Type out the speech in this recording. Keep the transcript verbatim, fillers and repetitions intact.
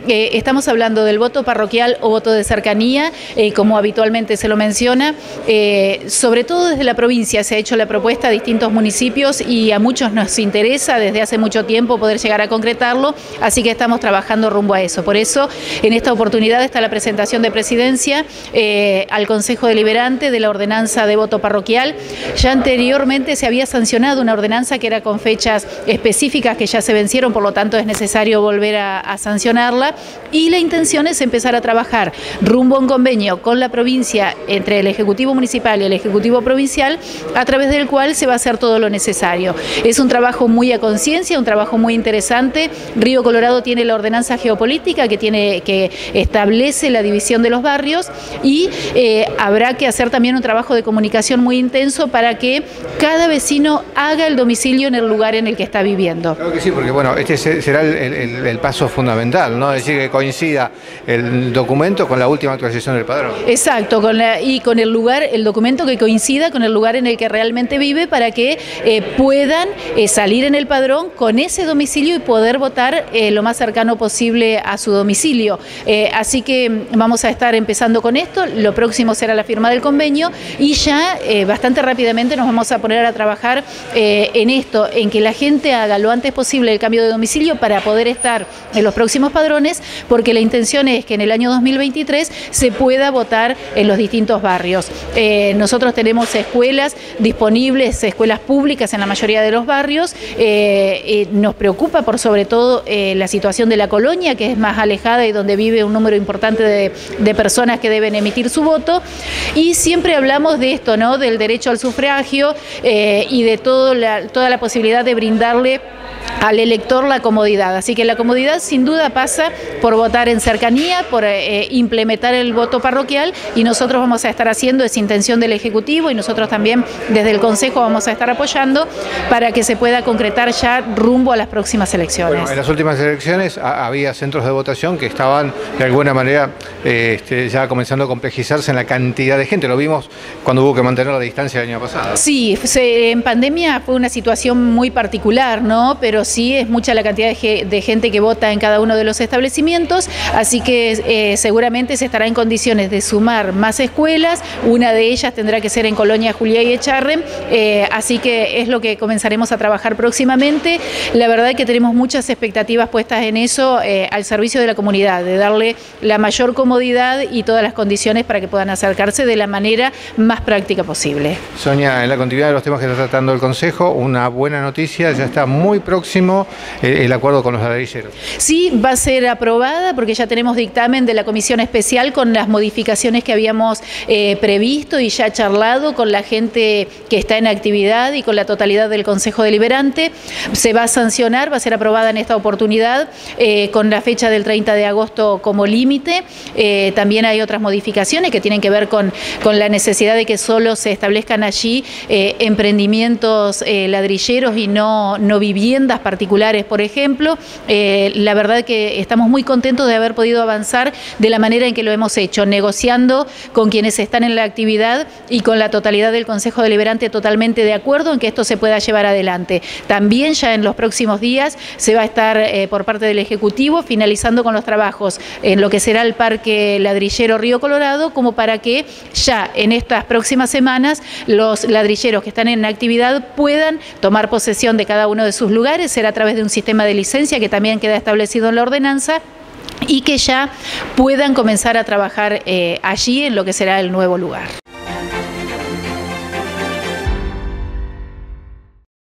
eh, estamos hablando del voto parroquial o voto de cercanía, eh, como habitualmente se lo menciona. Eh, sobre todo desde la provincia se ha hecho la propuesta a distintos municipios y a muchos nos interesa desde hace mucho tiempo poder llegar a concretarlo, así que estamos trabajando rumbo a eso. Por eso, en esta oportunidad está la presentación de presidencia eh, al Consejo Deliberante de la ordenanza de voto parroquial. Ya anteriormente se había sancionado una ordenanza que era con fechas específicas que ya se vencieron, por lo tanto es necesario volver a, a sancionarla, y la intención es empezar a trabajar rumbo a un convenio con la provincia entre el Ejecutivo Municipal y el Ejecutivo Provincial, a través del cual se va a hacer todo lo necesario. Es un trabajo muy a conciencia, un trabajo muy interesante. Río Colorado tiene la ordenanza geopolítica que, tiene, que establece la división de los barrios, y eh, habrá que hacer también un trabajo de comunicación muy intenso para que cada vecino haga el domicilio en el lugar en el que está viviendo. Claro que sí, porque bueno, este será el, el, el paso fundamental, ¿no? Es decir, que coincida el documento con la última actualización del padrón. Exacto, con la, y con el lugar, el documento que coincida con el lugar en el que realmente vive, para que eh, puedan eh, salir en el padrón con ese domicilio y poder votar eh, lo más cercano posible a su domicilio. Eh, así que vamos a estar empezando con esto. Lo próximo será la firma del convenio, y ya eh, bastante rápidamente nos vamos a poner a trabajar eh, en esto, en que la gente haga lo antes posible el cambio de domicilio para poder estar en los próximos padrones, porque la intención es que en el año dos mil veintitrés se pueda votar en los distintos barrios. Eh, nosotros tenemos escuelas disponibles, escuelas públicas en la mayoría de los barrios. Eh, eh, nos preocupa por sobre todo eh, la situación de la colonia, que es más alejada y donde vive un número importante de, de personas que deben emitir su voto, y siempre hablamos de esto, ¿no? Del derecho al sufragio eh, y de todo la, toda la posibilidad de brindarle al elector la comodidad. Así que la comodidad sin duda pasa por votar en cercanía, por eh, implementar el voto parroquial, y nosotros vamos a estar haciendo esa intención del Ejecutivo, y nosotros también desde el Consejo vamos a estar apoyando para que se pueda concretar ya rumbo a las próximas elecciones. Bueno, en las últimas elecciones había centros de votación que estaban de alguna manera eh, este, ya comenzando a complejizarse en la cantidad de gente. Lo vimos cuando hubo que mantener la distancia el año pasado. Sí, se, en pandemia fue una situación muy particular, ¿no? Pero sí es mucha la cantidad de, de gente que vota en cada uno de los establecimientos, así que eh, seguramente se estará en condiciones de sumar más escuelas. Una de ellas tendrá que ser en Colonia Juliá y Echarren, eh, así que es lo que comenzaremos a trabajar próximamente. La verdad es que tenemos muchas expectativas puestas en eso, eh, al servicio de la comunidad, de darle la mayor comodidad y todas las condiciones para que puedan acercarse de la manera más práctica posible. Sonia, en la continuidad de los temas que está tratando el Consejo, una buena noticia: ya está muy próximo eh, el acuerdo con los ladrilleros. Sí, va a ser aprobada porque ya tenemos dictamen de la Comisión Especial con las modificaciones que habíamos eh, previsto y ya charlado con la gente que está en actividad y con la totalidad del Consejo Deliberante. Se va a sancionar, va a ser aprobada en esta oportunidad eh, con la fecha del treinta de agosto como límite. Eh, también hay otras modificaciones que tienen que ver con, con la necesidad de que solo se establezcan allí eh, emprendimientos eh, ladrilleros y no, no viviendas particulares, por ejemplo. Eh, la verdad que estamos muy contentos de haber podido avanzar de la manera en que lo hemos hecho, negociando con quienes están en la actividad y con la totalidad del Consejo Deliberante totalmente de acuerdo en que esto se pueda llevar adelante. También ya en los próximos días se va a estar eh, por parte del Ejecutivo finalizando con los trabajos en lo que será el Parque Ladrillero Río Colorado, como para que ya en estas próximas semanas los ladrilleros que están en actividad puedan tomar posesión de cada uno de sus lugares. Será a través de un sistema de licencia que también queda establecido en la ordenanza, y que ya puedan comenzar a trabajar eh, allí en lo que será el nuevo lugar.